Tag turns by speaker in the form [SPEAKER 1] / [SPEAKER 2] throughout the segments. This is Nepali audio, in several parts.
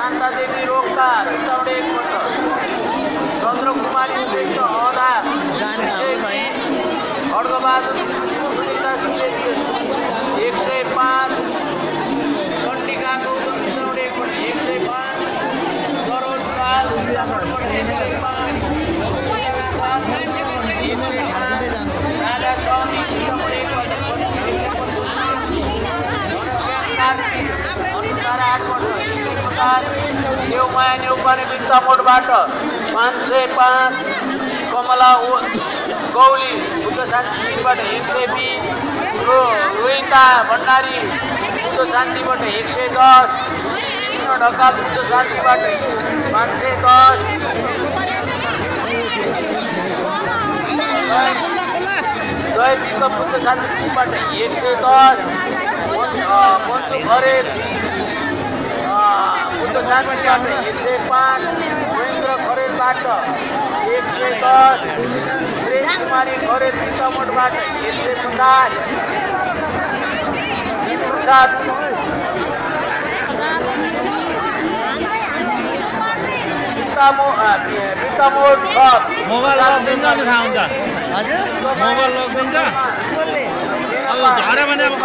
[SPEAKER 1] शान्ता देवी रोक्ता रिसाउने एकपल्ट चन्द्रकुमारी श्रेष्ठ अदा खड्गबहादुर सुनिता 105 चण्डिकाको रिसाउने एकपल्ट 105 सरोज पाल राजा स्वामी रिसाउने एकपल्ट देवमाया न्यौपाने बिर्ता मोडबाट 505 कमला गौली बुद्ध शान्तिबाट 120 रोहिता भण्डारी बुद्ध शान्तिबाट 110 कृष्ण ढकाल बुद्ध शान्तिबाट 510 जय विश्व बुद्ध शान्तिबाट 110 बन्धु खरेल बुद्ध शान्तिबाट 105 महेन्द्र खरेलबाट 110 प्रेम कुमारी खरेल सीतामोडबाट 150 प्रसाद सीतामोड
[SPEAKER 2] मोबाइल लक दिन्छ नि थाहा हुन्छ हजुर मोबाइल लक दिन्छ अब झरे भने अब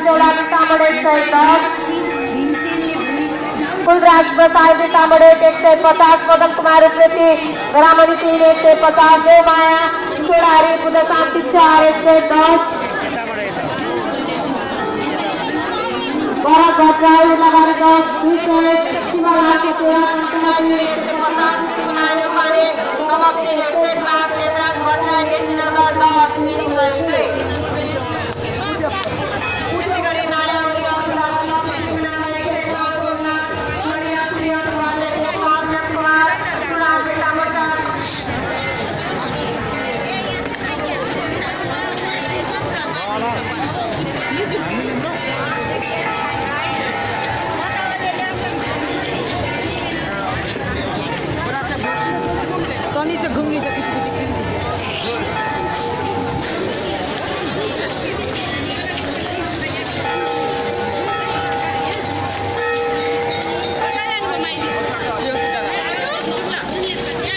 [SPEAKER 3] इंचोड़ा सीतामढ़ी 110, कुलराज प्रसाद सीतामढ़ी 150, पदम कुमार उप्रेती ग्रामणी 3 150, देव माया इंचोड़ा हरिपुर शांति 4 110, भरत भट्टराई नगरगंज 20 शिवलाल के 13 पंचायत 150 समक्ति 105 नेता भट्टराई नगर 10